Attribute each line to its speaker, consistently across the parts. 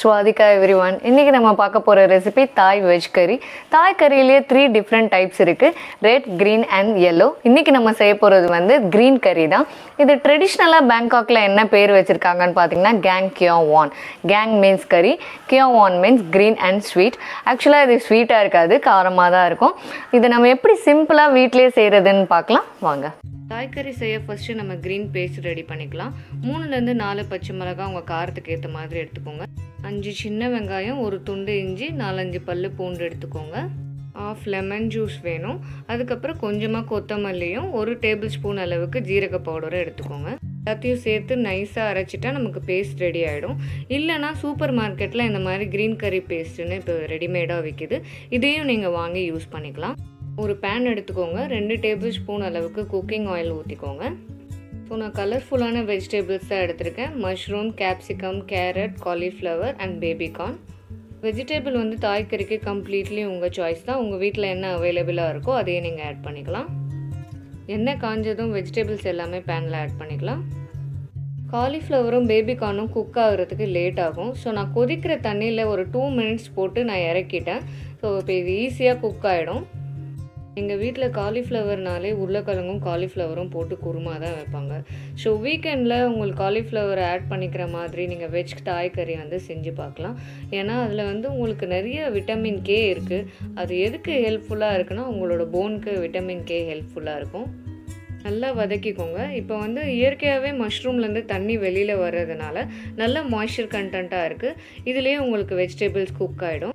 Speaker 1: Swadika everyone. இன்னைக்கு நம்ம பார்க்க போற ரெசிபி தாய் வெஜ் கறி. தாய் கறியிலே 3 different types இருக்கு. Red, green and yellow. இன்னைக்கு நம்ம செய்ய போறது வந்து green curry தான். இது ட்ரெடிஷனலா பேங்காக்ல என்ன பேர் வச்சிருக்காங்கன்னு பாத்தீங்கன்னா Gaeng Keow. Gaeng means curry, Keow means green and sweet. Actually இது ஸ்வீட்டா இருக்காது, காரமா தான் இருக்கும். இது நம்ம எப்படி சிம்பிளா வீட்லயே செய்யறதுன்னு பார்க்கலாம் வாங்க. தாய்கறி செய்ய ஃபர்ஸ்ட் நம்ம green paste ரெடி பண்ணிக்கலாம். 3 ல இருந்து 4 பச்சை மிளகாய் உங்க காரத்துக்கு ஏத்த மாதிரி எடுத்துக்கோங்க. 5 சின்ன வெங்காயம், ஒரு துண்டு இஞ்சி, 4-5 பல்லு பூண்டு எடுத்துக்கோங்க. ½ லெமன் ஜூஸ் வேணும். அதுக்கு அப்புறம் கொஞ்சமா கொத்தமல்லியும் 1 டேபிள் ஸ்பூன் அளவுக்கு ஜீரக பவுடரை எடுத்துக்கோங்க. எல்லாத்தையும் சேர்த்து நைஸா அரைச்சிட்டா நமக்கு பேஸ்ட் ரெடி ஆயிடும். இல்லனா சூப்பர் மார்க்கெட்ல இந்த மாதிரி green curry பேஸ்ட்னு இப்போ ரெடிமேடா விக்குது. இதையும் நீங்க வாங்கி யூஸ் பண்ணிக்கலாம். ஒரு pan எடுத்துக்கோங்க. 2 டேபிள் ஸ்பூன் அளவுக்கு குக்கிங் ஆயில் ஊத்திக்கோங்க. ஸோ நான் கலர்ஃபுல்லான வெஜிடபிள்ஸ் தான் எடுத்திருக்கேன். Mushroom, capsicum, carrot, cauliflower and baby corn. Vegetable வந்து தாய்கறிக்கு கம்ப்ளீட்லி உங்கள் சாய்ஸ் தான். உங்கள் வீட்டில் என்ன அவைலபிளாக இருக்கோ அதையே நீங்கள் ஆட் பண்ணிக்கலாம். எண்ணெய் காஞ்சதும் வெஜிடபிள்ஸ் எல்லாமே பேனில் ஆட் பண்ணிக்கலாம். காலிஃப்ளவரும் பேபி கார்னும் குக் ஆகுறதுக்கு லேட் ஆகும். ஸோ நான் கொதிக்கிற தண்ணியில் ஒரு 2 மினிட்ஸ் போட்டு நான் இறக்கிட்டேன். ஸோ இப்போ இது ஈஸியாக குக் ஆகிடும். எங்கள் வீட்டில் காலிஃப்ளவர்னாலே உருளைக்கிழங்கும் காலிஃப்ளவரும் போட்டு குருமா தான் வைப்பாங்க. ஸோ வீக்கெண்டில் உங்களுக்கு காலிஃப்ளவர் ஆட் பண்ணிக்கிற மாதிரி நீங்கள் வெஜ் தாய்கறி வந்து செஞ்சு பார்க்கலாம். ஏன்னா அதில் வந்து உங்களுக்கு நிறைய விட்டமின் கே இருக்குது. அது எதுக்கு ஹெல்ப்ஃபுல்லாக இருக்குன்னா உங்களோட போனுக்கு விட்டமின் கே ஹெல்ப்ஃபுல்லாக இருக்கும். நல்லா வதக்கிக்கோங்க. இப்போ வந்து இயற்கையாகவே மஷ்ரூம்லேருந்து தண்ணி வெளியில் வர்றதுனால நல்ல மாய்ஸ்சர் கண்டென்ட்டாக இருக்குது. இதுலேயே உங்களுக்கு வெஜிடபிள்ஸ் குக் ஆகிடும்.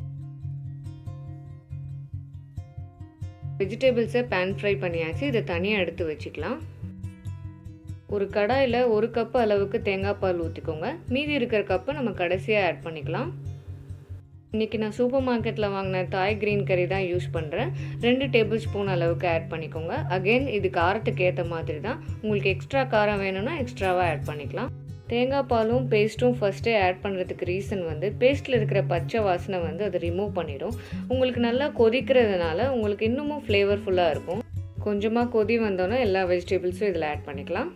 Speaker 1: வெஜிடபிள்ஸை பேன் ஃப்ரை பண்ணியாச்சு. இதை தனியாக எடுத்து வச்சுக்கலாம். ஒரு கடாயில் 1 கப் அளவுக்கு தேங்காய் பால் ஊற்றிக்கோங்க. மீதி இருக்கிற கப்பை நம்ம கடைசியாக ஆட் பண்ணிக்கலாம். இன்றைக்கி நான் சூப்பர் மார்க்கெட்டில் வாங்கின தாய் க்ரீன் கறி தான் யூஸ் பண்ணுறேன். 2 டேபிள் ஸ்பூன் அளவுக்கு ஆட் பண்ணிக்கோங்க. அகெயின் இது காரத்துக்கு ஏற்ற மாதிரி தான். உங்களுக்கு எக்ஸ்ட்ரா காரம் வேணும்னா எக்ஸ்ட்ராவாக ஆட் பண்ணிக்கலாம். தேங்காய் பாலும் பேஸ்ட்டும் ஃபஸ்ட்டே ஆட் பண்ணுறதுக்கு ரீசன் வந்து பேஸ்ட்டில் இருக்கிற பச்சை வாசனை வந்து அதை ரிமூவ் பண்ணிடும். உங்களுக்கு நல்லா கொதிக்கிறதுனால உங்களுக்கு இன்னமும் ஃப்ளேவர்ஃபுல்லாக இருக்கும். கொஞ்சமாக கொதி வந்தோன்னா எல்லா வெஜிடபிள்ஸும் இதில் ஆட் பண்ணிக்கலாம்.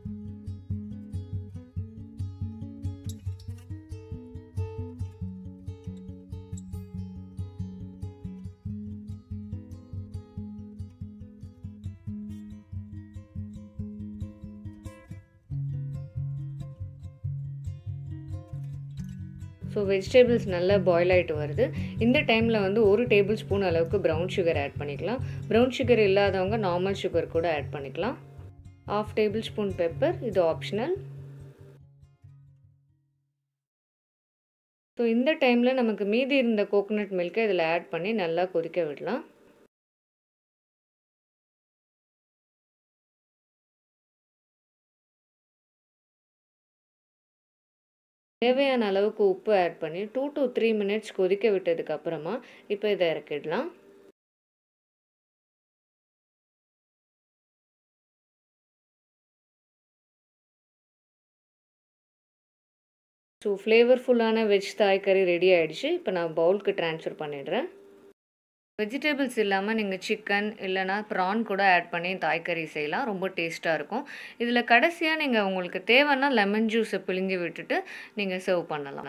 Speaker 1: ஸோ வெஜிடபிள்ஸ் நல்லா பாயில் ஆகிட்டு வருது. இந்த டைமில் வந்து 1 டேபிள் ஸ்பூன் அளவுக்கு ப்ரௌன் சுகர் ஆட் பண்ணிக்கலாம். ப்ரௌன் சுகர் இல்லாதவங்க நார்மல் சுகர் கூட ஆட் பண்ணிக்கலாம். ½ டேபிள் ஸ்பூன் பெப்பர், இது ஆப்ஷனல். ஸோ இந்த டைமில் நமக்கு மீதி இருந்த கோகோனட் மில்க்கை இதில் ஆட் பண்ணி நல்லா கொதிக்க விடலாம். தேவையான அளவுக்கு உப்பு ஆட் பண்ணி 2 to 3 மினிட்ஸ் கொதிக்க விட்டதுக்கு அப்புறமா இப்போ இதை இறக்கிடலாம். ஸோ ஃப்ளேவர்ஃபுல்லான வெஜ் தாய்கறி ரெடி ஆகிடுச்சு. இப்போ நான் பவுலுக்கு ட்ரான்ஸ்ஃபர் பண்ணிடுறேன். வெஜிடபிள்ஸ் இல்லாமல் நீங்கள் சிக்கன் இல்லைனா ப்ரான் கூட ஆட் பண்ணி தாய்கறி செய்யலாம். ரொம்ப டேஸ்ட்டாக இருக்கும். இதில் கடைசியாக நீங்கள் உங்களுக்கு தேவைன்னா லெமன் ஜூஸை பிழிஞ்சு விட்டுட்டு நீங்கள் சர்வ் பண்ணலாம்.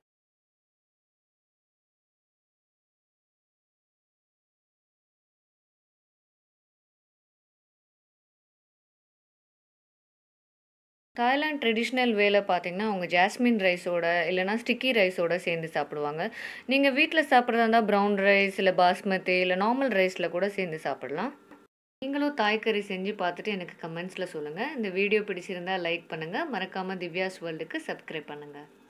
Speaker 1: தாய்லாந்து ட்ரெடிஷ்னல் வேலை பார்த்தீங்கன்னா அவங்க ஜாஸ்மின் ரைஸோட இல்லைனா ஸ்டிக்கி ரைஸோட சேர்ந்து சாப்பிடுவாங்க. நீங்கள் வீட்டில் சாப்பிட்றதா இருந்தால் ப்ரௌன் ரைஸ் இல்லை பாஸ்மதி இல்லை நார்மல் ரைஸில் கூட சேர்ந்து சாப்பிடலாம். நீங்களும் தாய்கறி செஞ்சு பார்த்துட்டு எனக்கு கமெண்ட்ஸில் சொல்லுங்கள். இந்த வீடியோ பிடிச்சிருந்தால் லைக் பண்ணுங்கள். மறக்காமல் திவ்யாஸ் வேர்ல்டுக்கு சப்ஸ்கிரைப் பண்ணுங்கள்.